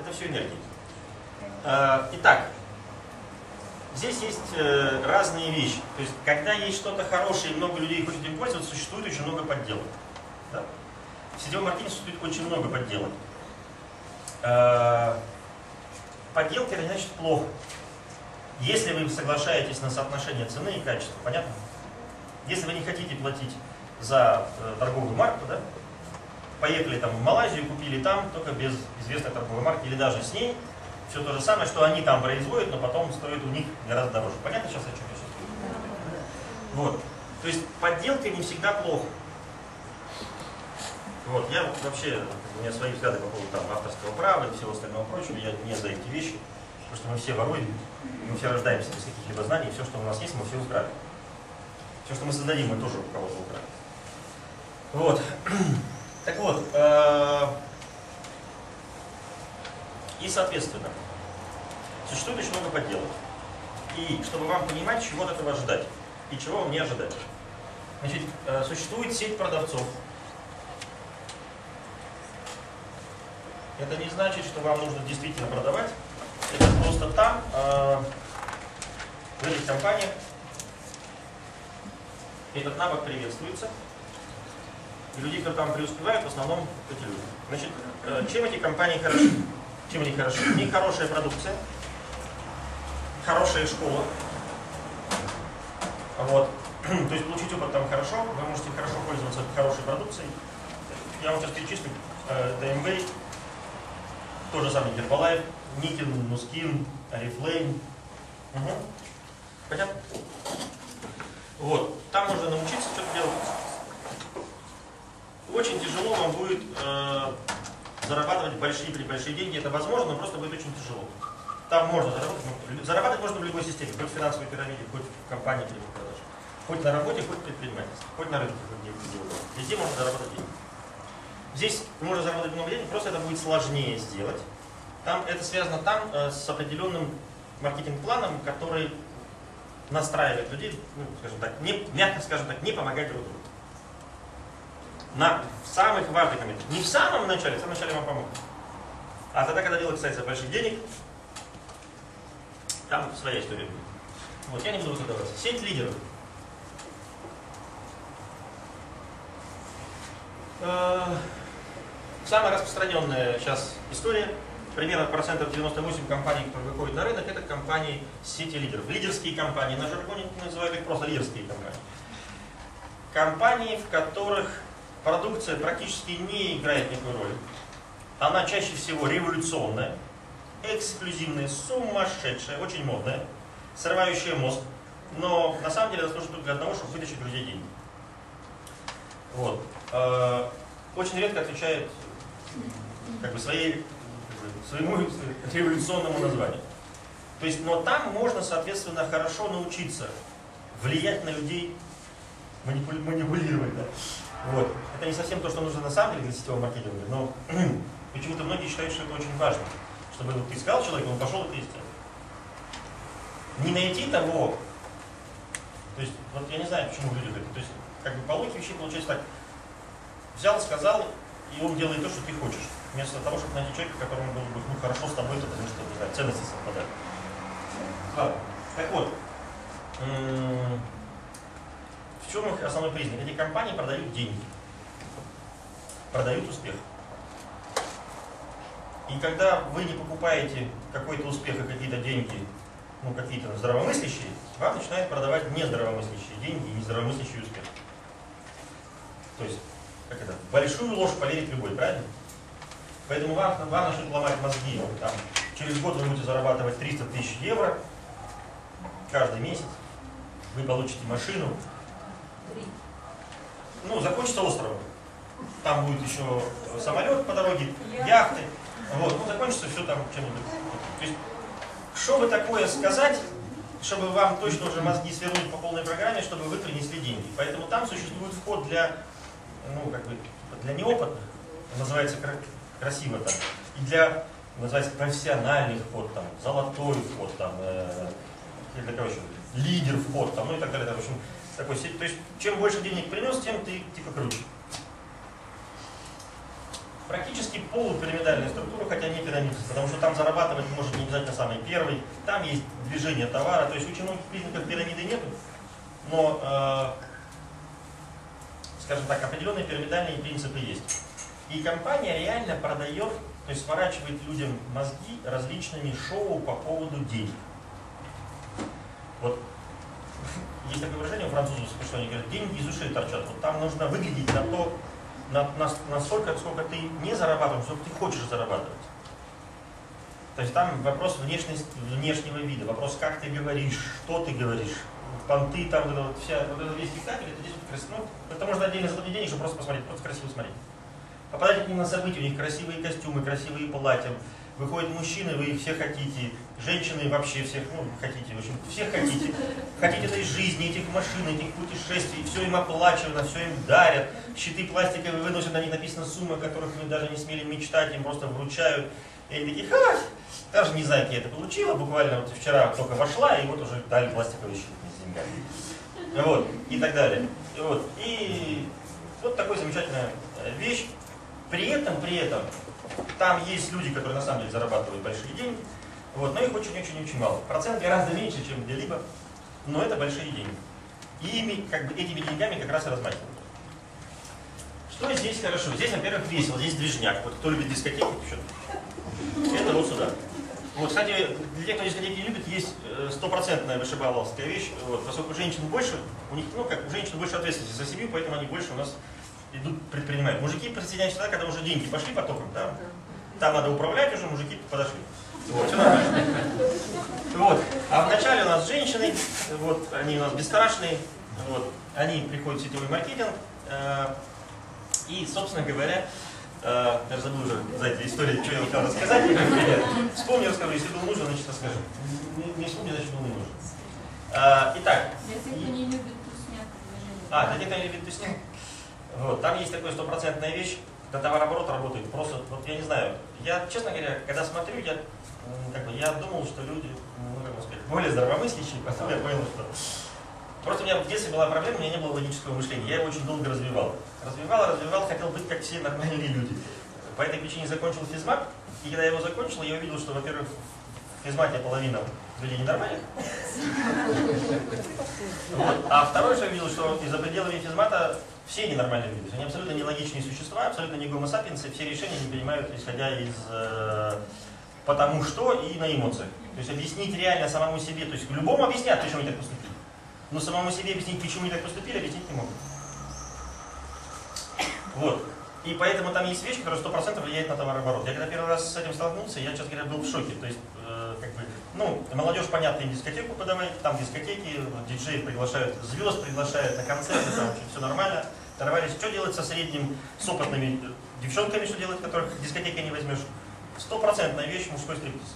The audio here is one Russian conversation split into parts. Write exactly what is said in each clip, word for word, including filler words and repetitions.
Это все энергия. Итак, здесь есть разные вещи. То есть, когда есть что-то хорошее и много людей хочет им пользоваться, существует очень много подделок. Да? В сетевом маркетинге существует очень много подделок. Подделки — это не значит плохо. Если вы соглашаетесь на соотношение цены и качества, понятно? Если вы не хотите платить за торговую марку, да, поехали там в Малайзию, купили там, только без известной торговой марки, или даже с ней, все то же самое, что они там производят, но потом стоит у них гораздо дороже. Понятно сейчас, о чем я сейчас говорю? Вот. То есть подделка не всегда плохо. Вот. Я вообще, у меня свои взгляды по поводу там, авторского права и всего остального прочего, я не за эти вещи, потому что мы все воруем, мы все рождаемся без каких-либо знаний, и все, что у нас есть, мы все украли. Все, что мы создадим, мы тоже у кого-то украли. Вот. Так вот, э и, соответственно, существует очень много подделок. И чтобы вам понимать, чего от этого ожидать и чего вам не ожидать. Значит, э существует сеть продавцов. Это не значит, что вам нужно действительно продавать. Это просто там, э в этих компаниях, этот навык приветствуется. И люди, которые там преуспевают, в основном эти люди. Значит, э чем эти компании хороши? Чем они хороши? У них хорошая продукция, хорошая школа. Вот. То есть получить опыт там хорошо, вы можете хорошо пользоваться хорошей продукцией. Я вам сейчас перечислю. ДМВ, тот же самый Гербалайф, Никин, Нускин, Oriflame. Угу. Понятно? Вот. Там можно научиться что-то делать. Очень тяжело вам будет э, зарабатывать большие или большие деньги. Это возможно, но просто будет очень тяжело. Там можно заработать. Но заработать можно в любой системе. Хоть в финансовой пирамиде, хоть в компании прямых продаж. Хоть на работе, хоть в предпринимательстве. Хоть на рынке, хоть где угодно. Везде можно заработать деньги. Здесь можно заработать много денег, просто это будет сложнее сделать. Там, это связано там э, с определенным маркетинг-планом, который настраивает людей, ну, скажем так, не, мягко скажем так, не помогать друг другу. На самых важных моментах. Не в самом начале, в самом начале вам помогут. А тогда, когда дело касается больших денег, там своя история будет. Вот, я не буду задаваться. Сеть лидеров. Самая распространенная сейчас история, примерно процентов девяносто восемь компаний, которые выходят на рынок, это компании сети лидеров. Лидерские компании, на жаргоне называют их просто лидерские компании. Компании, в которых продукция практически не играет никакой роли. Она чаще всего революционная, эксклюзивная, сумасшедшая, очень модная, срывающая мозг. Но на самом деле это служит только для одного, чтобы вытащить друзей деньги. Вот. Очень редко отвечает как бы, своей, своему революционному названию. То есть, но там можно, соответственно, хорошо научиться влиять на людей, манипулировать. Да? Вот. Это не совсем то, что нужно на самом деле для сетевого маркетинга, но почему-то многие считают, что это очень важно. Чтобы вот, ты сказал человеку, он пошел и ты сделал. Не найти того, то есть, вот я не знаю, почему люди говорят, то есть, как бы по логике вещей получается так. Взял, сказал, и он делает то, что ты хочешь. Вместо того, чтобы найти человека, которому было бы ну, хорошо с тобой, потому что, не знаю, ценности совпадают. Ладно. Так вот, в чем их основной признак? Эти компании продают деньги, продают успех. И когда вы не покупаете какой-то успех и какие-то деньги, ну какие-то здравомыслящие, вам начинают продавать нездравомыслящие деньги и нездравомыслящий успех. То есть, как это, в большую ложь поверит любой, правильно? Поэтому вам, вам начнут ломать мозги. Там, через год вы будете зарабатывать триста тысяч евро каждый месяц. Вы получите машину. Ну, закончится островом. Там будет еще самолет по дороге, яхты. Вот, ну, закончится все там чем-нибудь. То есть, что бы такое сказать, чтобы вам точно уже мозги свернуть по полной программе, чтобы вы принесли деньги. Поэтому там существует вход для, ну, как бы, для неопытных, называется красиво там, и для, называется, профессиональный вход, там, золотой вход, там, э, для кого еще, лидер вход, там, ну и так далее. В общем, такой, то есть, чем больше денег принес, тем ты типа круче. практически полупирамидальная структура, хотя не пирамидальная, потому что там зарабатывать может не обязательно самый первый, там есть движение товара, то есть очень многих признаков пирамиды нету, но, э, скажем так, определенные пирамидальные принципы есть. И компания реально продает, то есть сворачивает людям мозги различными шоу по поводу денег. Вот есть такое выражение у французов, что они говорят, деньги из ушей торчат. Вот там нужно выглядеть на то, на, на, на столько, сколько ты не зарабатываешь, сколько ты хочешь зарабатывать. То есть там вопрос внешности, внешнего вида, вопрос, как ты говоришь, что ты говоришь, понты, там вот, вот, вся, вот этот весь спектакль, это здесь вот красиво. Ну, это можно отдельно заплатить денег, чтобы просто посмотреть, просто красиво смотреть. Попадайте к ним на события, у них красивые костюмы, красивые платья. Выходят мужчины, вы их все хотите, женщины вообще всех, ну, хотите, в общем, всех хотите. Хотите этой жизни, этих машин, этих путешествий, все им оплачено, все им дарят. Щиты пластиковые выносят, на них написана сумма, о которых мы даже не смели мечтать, им просто вручают. И они такие, ха, даже не знаю, как я это получила, буквально вот вчера только вошла, и вот уже дали пластиковые щиты с деньгами. Вот, и так далее. И вот, и вот такая замечательная вещь. При этом, при этом, там есть люди, которые на самом деле зарабатывают большие деньги, вот, но их очень-очень-очень мало. Процент гораздо меньше, чем где-либо, но это большие деньги. И ими, как бы, этими деньгами как раз и размахивают. Что здесь хорошо? Здесь, во-первых, весело, здесь движняк. Вот кто любит дискотеки, это вот сюда. Вот, кстати, для тех, кто дискотеки не любит, есть стопроцентная вышибаловская вещь. Вот, поскольку женщин больше, у них, ну, как у женщин больше ответственности за семью, поэтому они больше у нас идут предпринимают. Мужики присоединяются тогда, когда уже деньги пошли потоком, да? Там надо управлять уже, мужики подошли. Вот, все нормально. Вот. А вначале у нас женщины, вот, они у нас бесстрашные, вот, они приходят в сетевой маркетинг, э, и, собственно говоря, э, даже забыл уже за этой историей, что я хотел рассказать. Вспомню, расскажу, если был нужен, значит расскажу. Не, не вспомню, значит был не нужен. Э, итак. Для тех, кто не любит тусняк. А, для тех, кто не любит тусняк. Вот, там есть такая стопроцентная вещь, когда товарооборот работает. Просто, вот я не знаю, я, честно говоря, когда смотрю, я, как бы, я думал, что люди, ну, как сказать, более здравомыслящие, потом я понял, что... Просто у меня в детстве была проблема, у меня не было логического мышления, я его очень долго развивал. Развивал, развивал, хотел быть как все нормальные люди. По этой причине закончил физмат, и когда я его закончил, я увидел, что, во-первых, в физмате половина людей ненормальных. Вот. А второе, что я видел, что и за пределами физмата все ненормальные люди. Они абсолютно нелогичные существа, абсолютно не гомо сапиенсы, все решения не принимают, исходя из э, потому что и на эмоциях. То есть объяснить реально самому себе, то есть любому объяснят, почему они так поступили. Но самому себе объяснить, почему они так поступили, объяснить не могут. Вот. И поэтому там есть вещь, которая сто процентов влияет на товарооборот. Я когда первый раз с этим столкнулся, я, честно говоря, был в шоке. То есть, э, как бы, ну, молодежь, понятно, им дискотеку подавать, там дискотеки, диджеи приглашают звезд, приглашают на концерты, там все нормально. Торвались, что делать со средним, с опытными девчонками, что делать, которых дискотеки не возьмешь. Стопроцентная вещь, мужской стриптиз.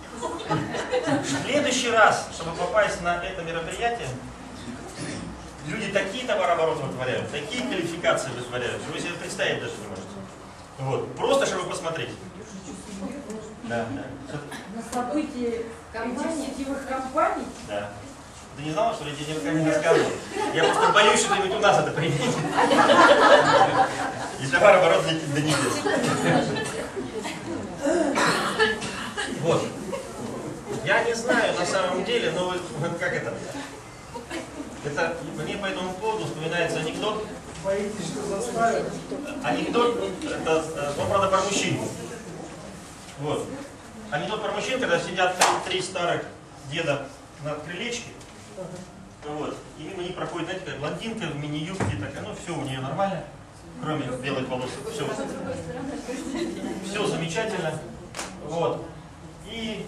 В следующий раз, чтобы попасть на это мероприятие, люди такие товарообороты вытворяют, такие квалификации вытворяют, что вы себе представить даже не можете. Вот. Просто, чтобы посмотреть. Да, да. На событии этих сетевых компаний? Да. Ты не знала, что ли, я тебе никогда не рассказывал? Я просто боюсь, что ты у нас это применить. И товарооборот летит до небес. Вот. Я не знаю на самом деле, но вот как это? Это мне по этому поводу вспоминается анекдот. Боитесь, что заставят? Анекдот, это, он, правда, про мужчин. Вот. Анекдот про мужчин, когда сидят три, три старых деда на крылечке. Вот. И мимо них проходит, знаете, как блондинка в мини-юбке, такая, ну все у нее нормально, кроме белых волос. Все. Все замечательно. Вот. И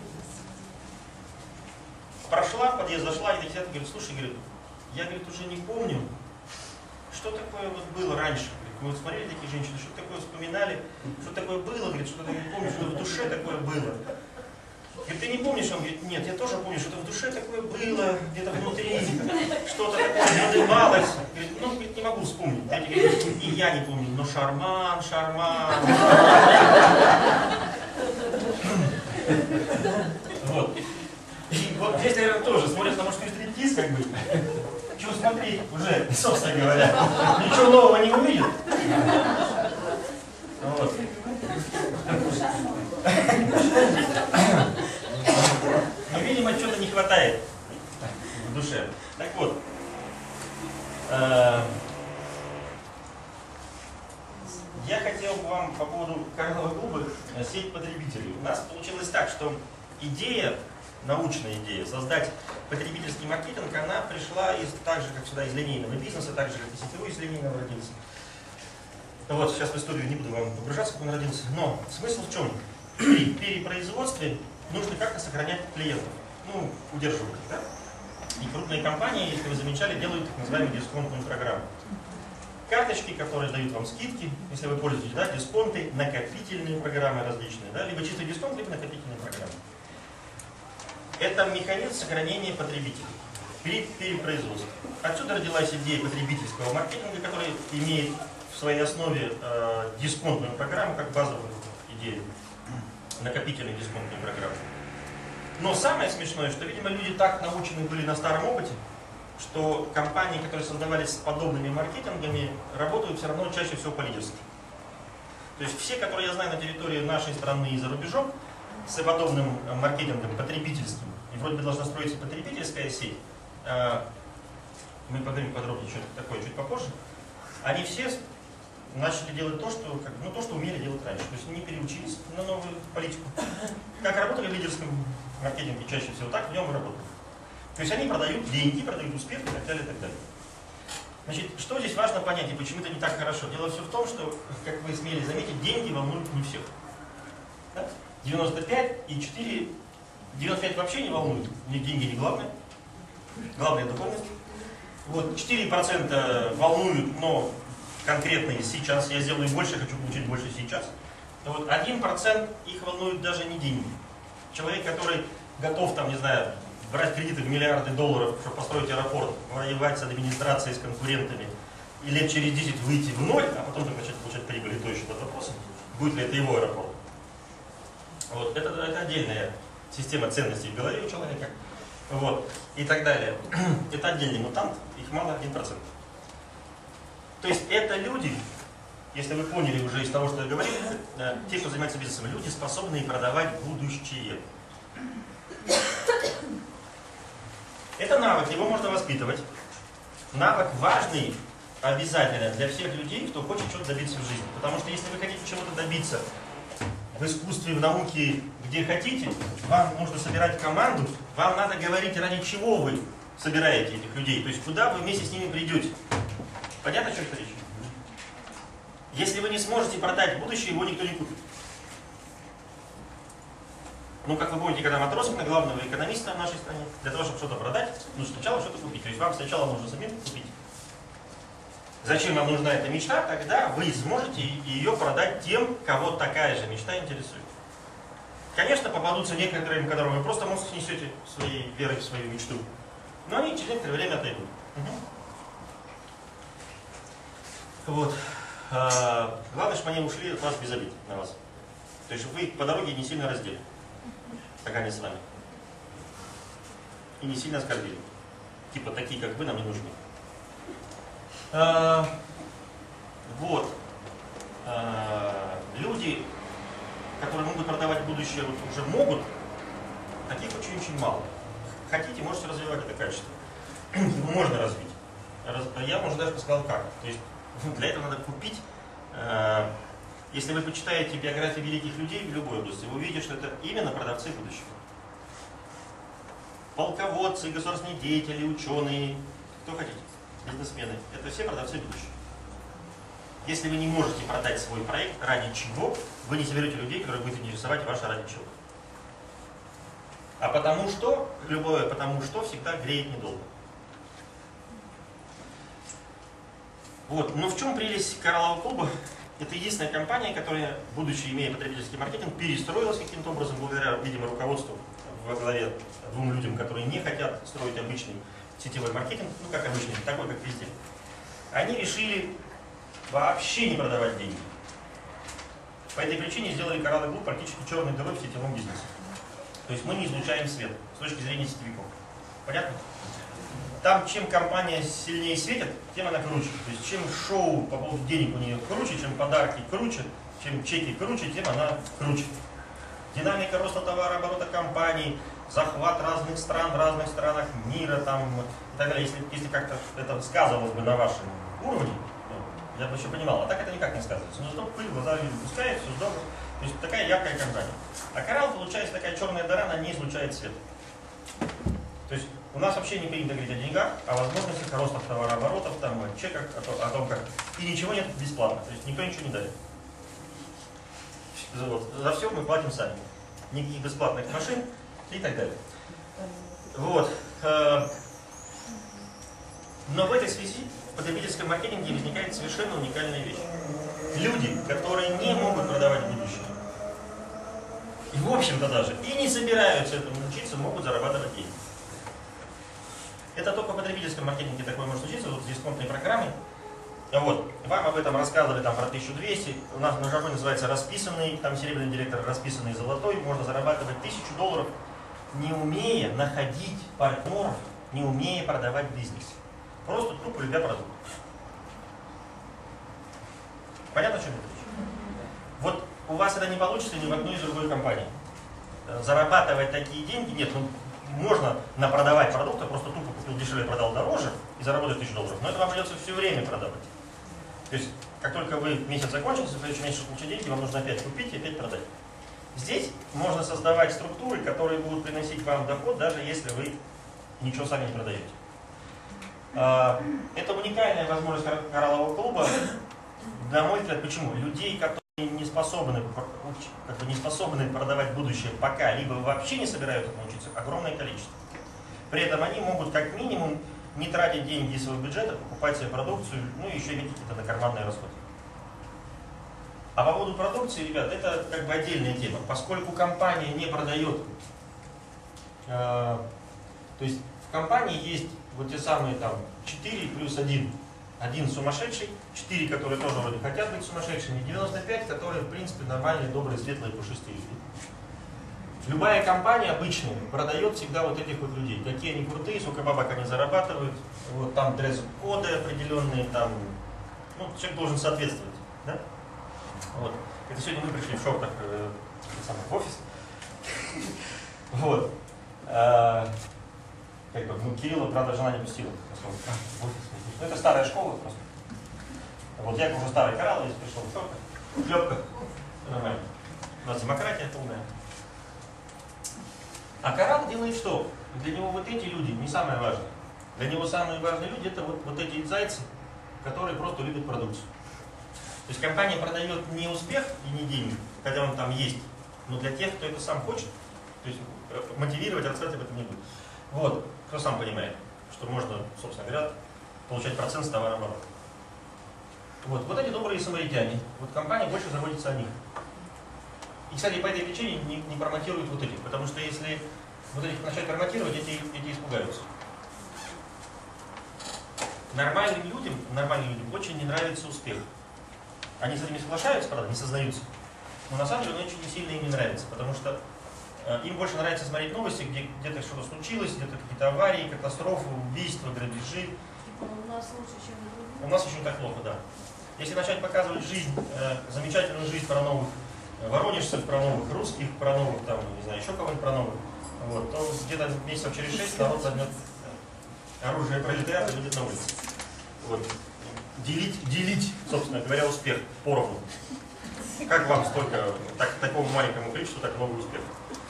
прошла, в подъезд зашла, и сидят и говорит, слушай, говорит, я, говорит, уже не помню, что такое вот было раньше. Говорит, мы вот смотрели такие женщины, что такое вспоминали, что такое было, говорит, что-то не помню, что в душе такое было. Говорит, ты не помнишь? Он говорит, нет, я тоже помню, что-то в душе такое было, где-то внутри, что-то такое надымалось. Говорит, ну, говорит, не могу вспомнить. Я говорит, и я не помню, но шарман, шарман. Вот. И вот здесь, наверное, тоже смотрят на мужской стриптиз, как бы. Чего смотреть уже, собственно говоря. Ничего нового не увидят. Вот. Но, видимо, что-то не хватает в душе. Так вот, э, я хотел бы вам по поводу Карловой клубы сеть потребителей. У нас получилось так, что идея, научная идея, создать потребительский маркетинг, она пришла из, так же, как всегда, из линейного бизнеса, так же, как и сетевой из линейного родился. Вот, сейчас в историю не буду вам погружаться, как он родился. Но смысл в чем? При перепроизводстве нужно как-то сохранять клиентов, ну, удерживать их, да? И крупные компании, если вы замечали, делают так называемые дисконтные программы. Карточки, которые дают вам скидки, если вы пользуетесь, да, дисконты, накопительные программы различные, да, либо чистый дисконт, либо накопительные программы. Это механизм сохранения потребителей при перепроизводстве. Отсюда родилась идея потребительского маркетинга, который имеет в своей основе э, дисконтную программу как базовую идею, накопительную дисконтную программу. Но самое смешное, что, видимо, люди так научены были на старом опыте, что компании, которые создавались с подобными маркетингами, работают все равно чаще всего по-лидерски. То есть все, которые я знаю на территории нашей страны и за рубежом, с подобным маркетингом потребительским, и вроде бы должна строиться потребительская сеть, мы поговорим подробнее, что это такое, чуть попозже, они все начали делать то, что, как, ну, то, что умели делать раньше. То есть они переучились на новую политику. Как работали в лидерском маркетинге чаще всего, так в нем и работали. То есть они продают деньги, продают успех и так далее, и так далее. Значит, что здесь важно понять и почему это не так хорошо? Дело все в том, что, как вы смели заметить, деньги волнуют не всех. Да? девяносто пять и четыре, девяносто пять вообще не волнует, ни деньги не главное. Главное духовность. Вот, четыре процента волнуют, но конкретно сейчас, я сделаю больше, хочу получить больше сейчас. Но вот один процент их волнует даже не деньги. Человек, который готов, там, не знаю, брать кредиты в миллиарды долларов, чтобы построить аэропорт, воевать с администрацией, с конкурентами, и лет через десять выйти в ноль, а потом начать получать прибыль, то еще под вопросом, будет ли это его аэропорт. Вот, это, это отдельная система ценностей в голове у человека. Вот, и так далее. Это отдельный мутант, их мало, один процент. То есть это люди, если вы поняли уже из того, что я говорил, да, те, кто занимается бизнесом, люди, способные продавать будущее. Это навык, его можно воспитывать. Навык важный, обязательно для всех людей, кто хочет чего-то добиться в жизни. Потому что если вы хотите чего-то добиться в искусстве, в науке, где хотите, вам нужно собирать команду, вам надо говорить, ради чего вы собираете этих людей, то есть куда вы вместе с ними придете. Понятно, о чем это речь? Если вы не сможете продать будущее, его никто не купит. Ну, как вы помните, когда матросов на главного экономиста в нашей стране, для того, чтобы что-то продать, нужно сначала что-то купить. То есть вам сначала нужно самим купить. Зачем вам нужна эта мечта? Тогда вы сможете ее продать тем, кого такая же мечта интересует. Конечно, попадутся некоторые, которым вы просто мозг снесете своей верой в свою мечту. Но они через некоторое время отойдут. Угу. Вот. А, главное, чтобы они ушли от вас без обид на вас. То есть вы по дороге не сильно раздели, как они с вами. И не сильно оскорбили. Типа такие, как вы, нам не нужны. А, вот. А, люди, которые могут продавать будущее, вот уже могут, таких очень-очень мало. Хотите, можете развивать это качество. Его можно развить. Я, может, даже сказал как. То есть для этого надо купить. Э, если вы почитаете биографии великих людей в любой области, вы увидите, что это именно продавцы будущего. Полководцы, государственные деятели, ученые, кто хотите, бизнесмены. Это все продавцы будущего. Если вы не можете продать свой проект, ради чего, вы не соберете людей, которые будут интересовать ваше ради чего. А потому что, любое потому что всегда греет недолго. Вот. Но в чем прелесть Карлового клуба? Это единственная компания, которая, будучи имея потребительский маркетинг, перестроилась каким-то образом, благодаря, видимо, руководству во главе двум людям, которые не хотят строить обычный сетевой маркетинг, ну как обычный, такой, как везде. Они решили вообще не продавать деньги. По этой причине сделали Карловый клуб практически черной дырой в сетевом бизнесе. То есть мы не излучаем свет с точки зрения сетевиков. Понятно? Там, чем компания сильнее светит, тем она круче. То есть чем шоу по поводу денег у нее круче, чем подарки круче, чем чеки круче, тем она круче. динамика роста товарооборота компаний, захват разных стран в разных странах мира там, и так далее. Если, если как-то это сказывалось бы на вашем уровне, я бы еще понимал, а так это никак не сказывается. Но зато пыль в глаза не пускает, все здорово. То есть такая яркая компания. А коралл, получается, такая черная дыра, она не излучает свет. То есть у нас вообще не принято говорить о деньгах, о возможностях, о ростах товарооборотов, там, о чеках, о, то, о том, как. И ничего нет бесплатно. То есть никто ничего не дает. Вот. За все мы платим сами. Никаких бесплатных машин и так далее. Вот. Но в этой связи в потребительском маркетинге возникает совершенно уникальная вещь. Люди, которые не могут продавать будущее, и в общем-то даже, и не собираются этому учиться, могут зарабатывать деньги. Это только в потребительском маркетинге такое может случиться, вот с дисконтной программой. Вот. Вам об этом рассказывали там про тысячу двести, у нас на жаргоне называется расписанный, там серебряный директор расписанный золотой, можно зарабатывать тысячу долларов, не умея находить партнеров, не умея продавать бизнес. Просто тупо любя продукт. Понятно, о чем я говорю? Вот у вас это не получится ни в одной из другой компании. Зарабатывать такие деньги нет. Ну, можно напродавать продукты, просто тупо купил дешевле, продал дороже и заработать тысячу долларов. Но это вам придется все время продавать. То есть, как только вы месяц закончился, в следующем месяце получить деньги, вам нужно опять купить и опять продать. Здесь можно создавать структуры, которые будут приносить вам доход, даже если вы ничего сами не продаете. Это уникальная возможность кораллового клуба. На мой взгляд, почему? Людей, которые не способны, как бы не способны продавать будущее пока, либо вообще не собираются научиться, огромное количество. При этом они могут как минимум не тратить деньги из своего бюджета, покупать себе продукцию, ну и еще иметь какие-то накарманные расходы. А по поводу продукции, ребят, это как бы отдельная тема. Поскольку компания не продает, э, то есть в компании есть вот те самые там четыре плюс один. Один сумасшедший, четыре, которые тоже вроде хотят быть сумасшедшими, девяносто пять, которые, в принципе, нормальные, добрые, светлые, пушистые люди. Любая компания обычная продает всегда вот этих вот людей. Какие они крутые, сколько бабок они зарабатывают, вот там дресс-коды определенные, там, ну, человек должен соответствовать, да? Вот. Это сегодня мы пришли в шортах э, в офис. Вот. Как бы, ну, Кирилла, правда, жена не пустила. Ну, это старая школа просто. Вот я уже старый коралл, если пришел в шортах, в клепках, нормально. У нас демократия полная. А коралл делает что? Для него вот эти люди не самое важное. Для него самые важные люди это вот, вот эти зайцы, которые просто любят продукцию. То есть компания продает не успех и не деньги, хотя он там есть, но для тех, кто это сам хочет, то есть мотивировать, рассказать об этом не будет. Вот, кто сам понимает, что можно, собственно говоря, получать процент с товарооборота. Вот, вот эти добрые самаритяне, вот компания больше заботится о них. И, кстати, по этой причине не, не промотируют вот этих, потому что если вот этих начать промотировать, эти, эти испугаются. Нормальным людям, нормальным людям очень не нравится успех. Они с этим соглашаются, правда, не сознаются. Но на самом деле он очень сильно им не нравится, потому что э, им больше нравится смотреть новости, где где-то что-то случилось, где-то какие-то аварии, катастрофы, убийства, грабежи. Типа у нас лучше, чем в других. У нас еще не так плохо, да. Если начать показывать жизнь, э, замечательную жизнь про новых воронежцев, про новых русских, про новых, там, не знаю, еще кого-нибудь про новых, вот, то где-то месяцев через шесть народ возьмет оружие пролетариата и выйдет на улицу. Вот. Делить, делить, собственно говоря, успех поровну. Как вам столько, так, такому маленькому количеству, так много успехов?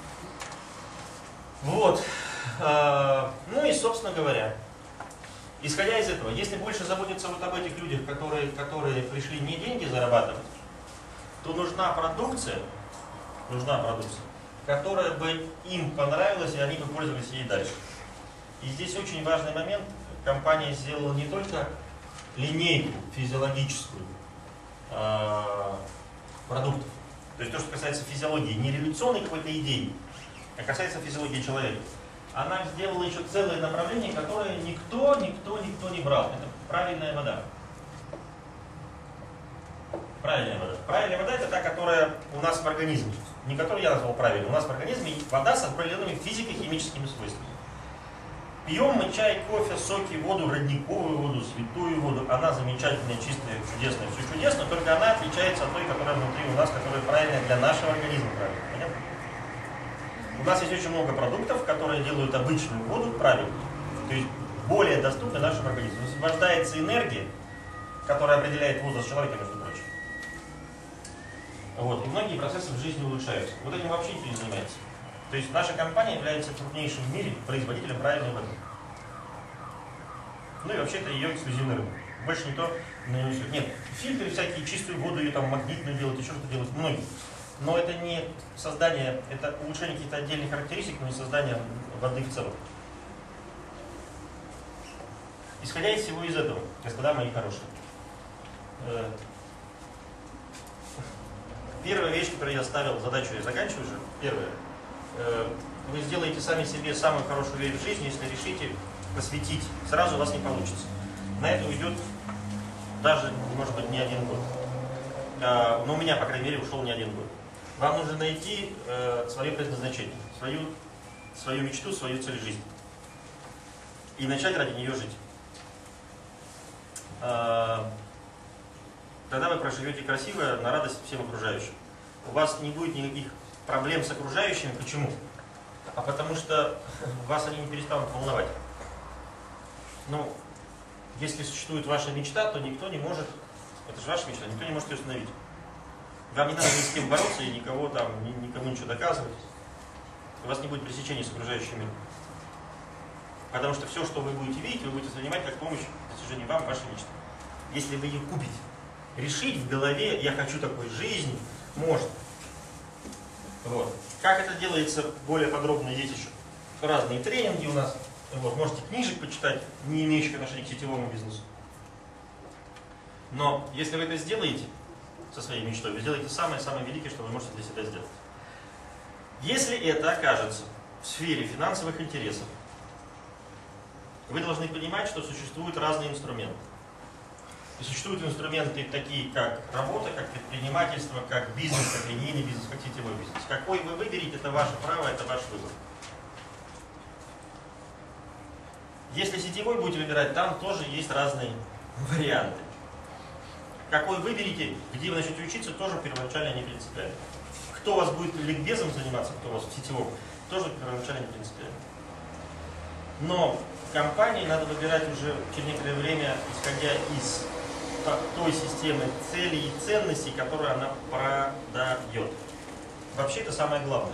Вот. А, ну и, собственно говоря, исходя из этого, если больше заботиться вот об этих людях, которые, которые пришли не деньги зарабатывать, то нужна продукция, нужна продукция, которая бы им понравилась, и они бы пользовались ей дальше. И здесь очень важный момент. Компания сделала не только линейку физиологическую э, продуктов, то есть то, что касается физиологии, не революционной какой-то идеи, а касается физиологии человека. Она сделала еще целое направление, которое никто, никто, никто не брал. Это правильная вода. Правильная вода. Правильная вода это та, которая у нас в организме. Не которую я назвал правильной. У нас в организме вода с определенными физико-химическими свойствами. Пьем мы чай, кофе, соки, воду, родниковую воду, святую воду. Она замечательная, чистая, чудесная, все чудесно, только она отличается от той, которая внутри у нас, которая правильная для нашего организма. Правильно? Понятно? У нас есть очень много продуктов, которые делают обычную воду правильной. То есть более доступны нашим организму. Освобождается энергия, которая определяет возраст человека, между прочим. Вот. И многие процессы в жизни улучшаются. Вот этим вообще никто не занимается. То есть наша компания является крупнейшим в мире производителем правильной воды. Ну и вообще это ее эксклюзивный рынок. Больше никто на нее не несет. Нет, фильтры всякие, чистую воду, ее там магнитную делать, еще что-то делать, многие. Но это не создание, это улучшение каких-то отдельных характеристик, но не создание воды в целом. Исходя из всего из этого, господа мои хорошие, э, первая вещь, которую я ставил, задачу я заканчиваю уже, первая. Э, вы сделаете сами себе самую хорошую вещь в жизни, если решите посвятить. Сразу у вас не получится. На это уйдет даже, может быть, не один год. Э, но у меня, по крайней мере, ушел не один год. Вам нужно найти э, свое предназначение, свою, свою мечту, свою цель жизни. И начать ради нее жить. Э, тогда вы проживете красиво, на радость всем окружающим. У вас не будет никаких проблем с окружающими. Почему? А потому что вас они не перестанут волновать. Ну, если существует ваша мечта, то никто не может, это же ваша мечта, никто не может ее остановить. Вам не надо ни с кем бороться и никого там, ни, никому ничего доказывать. У вас не будет пресечения с окружающим миром. Потому что все, что вы будете видеть, вы будете воспринимать как помощь в достижении вам вашей мечты. Если вы ее купите. Решить в голове, я хочу такой жизни, можно. Вот. Как это делается более подробно, есть еще разные тренинги у нас. Вот. Можете книжек почитать, не имеющих отношения к сетевому бизнесу. Но если вы это сделаете со своей мечтой, вы сделаете самое-самое великое, что вы можете для себя сделать. Если это окажется в сфере финансовых интересов, вы должны понимать, что существуют разные инструменты. И существуют инструменты такие, как работа, как предпринимательство, как бизнес, как линейный бизнес, как сетевой бизнес. Какой вы выберете, это ваше право, это ваш выбор. Если сетевой будете выбирать, там тоже есть разные варианты. Какой выберете, где вы начнете учиться, тоже первоначально не принципиально. Кто у вас будет ликбезом заниматься, кто у вас в сетевом, тоже первоначально не принципиально. Но компании надо выбирать уже через некоторое время, исходя из той системы целей и ценностей, которую она продает. Вообще это самое главное.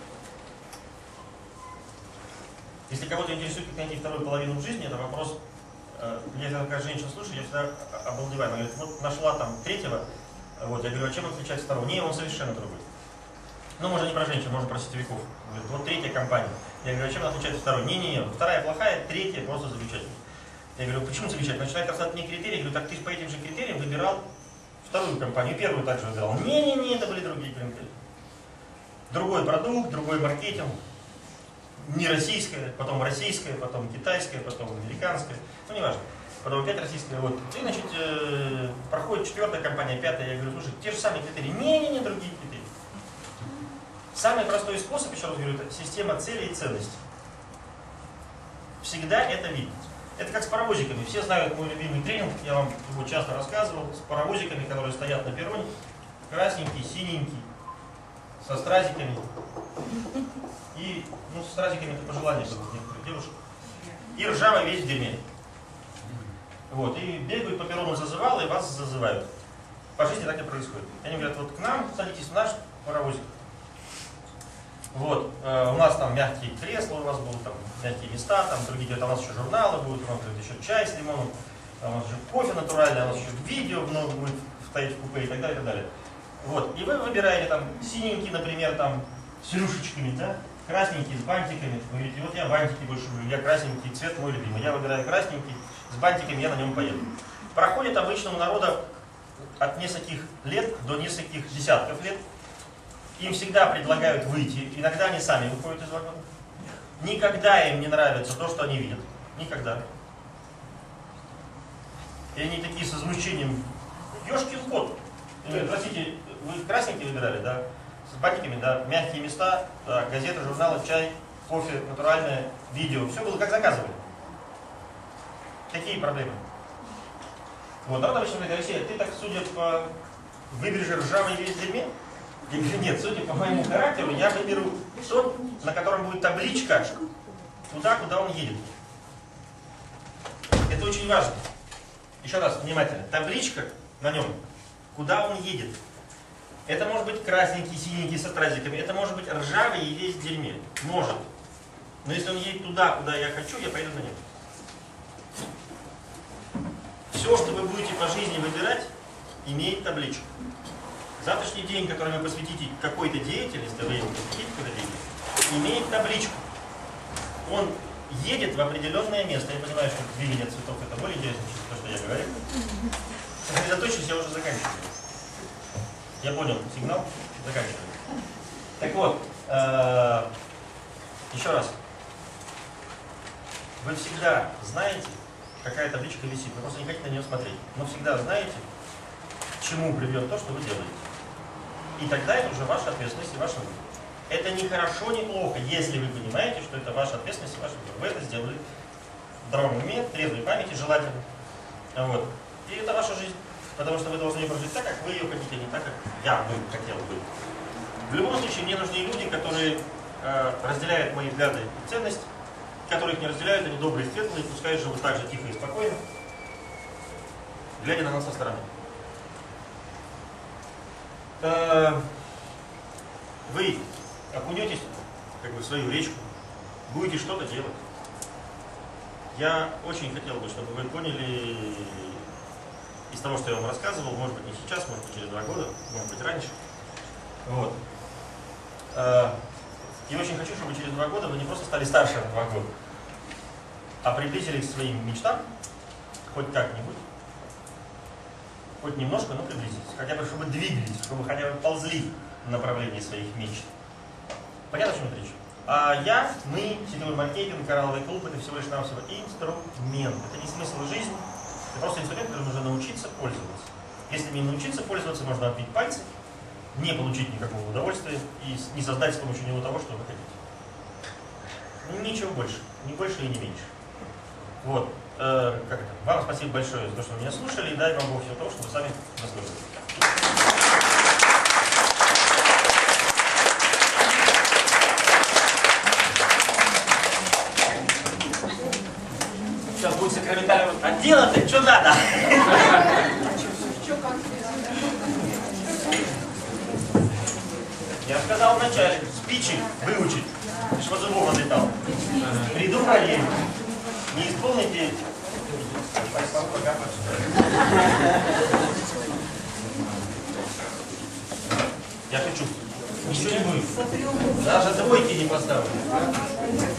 Если кого-то интересует, как найти вторую половину в жизни, это вопрос, я всегда, как женщина слушаю, я всегда обалдеваю. Она говорит, вот нашла там третьего, вот, я говорю, а чем отличается второго? Не, он совершенно другой. Ну, можно не про женщин, можно про сетевиков. Говорит, вот третья компания. Я говорю, а чем она отличается второй? Не-не-не, вторая плохая, третья просто замечательная. Я говорю, почему замечательно? Начинает рассказывать мне критерии, я говорю, так ты по этим же критериям выбирал вторую компанию, первую также выбирал. Не-не-не, это были другие критерии. Другой продукт, другой маркетинг. Не российская, потом российская, потом китайская, потом американская. Ну, не важно. Потом опять российская. Вот. И, значит, э, проходит четвертая компания, пятая. Я говорю, слушай, те же самые критерии. Не-не-не, другие критерии. Самый простой способ, еще раз говорю, это система целей и ценностей. Всегда это видно. Это как с паровозиками. Все знают мой любимый тренинг, я вам его часто рассказывал, с паровозиками, которые стоят на перроне. Красненький, синенький, со стразиками. И, ну, с стразиками это пожелание было некоторых девушек. И ржавый весь в дерьме. Вот, и бегают по перрону зазывалы, и вас зазывают. По жизни так и происходит. Они говорят, вот к нам садитесь в наш паровозик. Вот, э, у нас там мягкие кресла, у вас будут там мягкие места, там другие говорят, а у нас еще журналы будут, у нас будет еще чай с лимоном, а у нас еще кофе натуральный, а у нас еще видео много будет стоять в купе и так далее, и так далее. Вот, и вы выбираете там синенький, например, там с рюшечками, да, красненький с бантиками. Вы говорите, вот я бантики больше люблю, я красненький, цвет мой любимый. Я выбираю красненький, с бантиками я на нем поеду. Проходит обычно у народа от нескольких лет до нескольких десятков лет. Им всегда предлагают выйти, иногда они сами выходят из вагона. Никогда им не нравится то, что они видят. Никогда. И они такие с возмущением, ёшкин кот. Простите, вы красненький выбирали, да? С бантиками, да, мягкие места, да, газеты, журналы, чай, кофе, натуральное, видео. Все было как заказывали. Какие проблемы? Вот, народ обычно говорит, Алексей, ты так, судя по, выберешь ржавый весь дерьме? Я говорю, нет, судя по моему характеру, я выберу тот, на котором будет табличка туда, куда он едет. Это очень важно. Еще раз, внимательно. Табличка на нем, куда он едет. Это может быть красненький, синенький, со стразиками. Это может быть ржавый и весь в дерьме. Может. Но если он едет туда, куда я хочу, я поеду на нем. Все, что вы будете по жизни выбирать, имеет табличку. Завтрашний день, который вы посвятите какой-то деятельности, вы его посвятите какой-то деятельности, имеет табличку. Он едет в определенное место. Я понимаю, что движение цветов это более интересно, чем то, что я говорю. Сосредоточьтесь, я уже заканчиваю. Я понял сигнал, заканчиваю. Так вот, э, еще раз. Вы всегда знаете, какая табличка висит. Вы просто не хотите на нее смотреть. Но всегда знаете, к чему приведет то, что вы делаете. И тогда это уже ваша ответственность и ваша выбор. Это не хорошо, не плохо, если вы понимаете, что это ваша ответственность и ваш выбор. Вы это сделали в здравом уме, трезвой памяти, желательно. Вот. И это ваша жизнь. Потому что вы должны ее прожить так, как вы ее хотите, не так, как я бы хотел бы. В любом случае, мне нужны люди, которые э, разделяют мои взгляды и ценности, которые их не разделяют, они добрые и светлые, пускай живут так же тихо и спокойно, глядя на нас со стороны. Э, вы окунетесь как бы, в свою речку, будете что-то делать. Я очень хотел бы, чтобы вы поняли из того, что я вам рассказывал, может быть не сейчас, может быть через два года, может быть раньше. Вот. И очень хочу, чтобы через два года вы не просто стали старше на два года, а приблизились к своим мечтам, хоть как-нибудь, хоть немножко, но приблизились. Хотя бы, чтобы двигались, чтобы хотя бы ползли в направлении своих мечт. Понятно, о чем это речь? А я, мы, сетевой маркетинг, коралловый клуб, это всего лишь навсего инструмент. Это не смысл жизни. Это просто инструмент, который нужно научиться пользоваться. Если не научиться пользоваться, можно отбить пальцы, не получить никакого удовольствия и не создать с помощью него того, что вы хотите. Ничего больше. Ни больше и не меньше. Вот. Э, как это? Вам спасибо большое за то, что вы меня слушали, и дай вам Бог всего того, что вы сами заслужили. Сейчас будет сакраментальный. А дело-то что надо? Я сказал вначале, спичи выучить, что зубов отлетал. Приду проверю. Не исполните. Я шучу. Ничего не будет. Даже двойки не поставлю.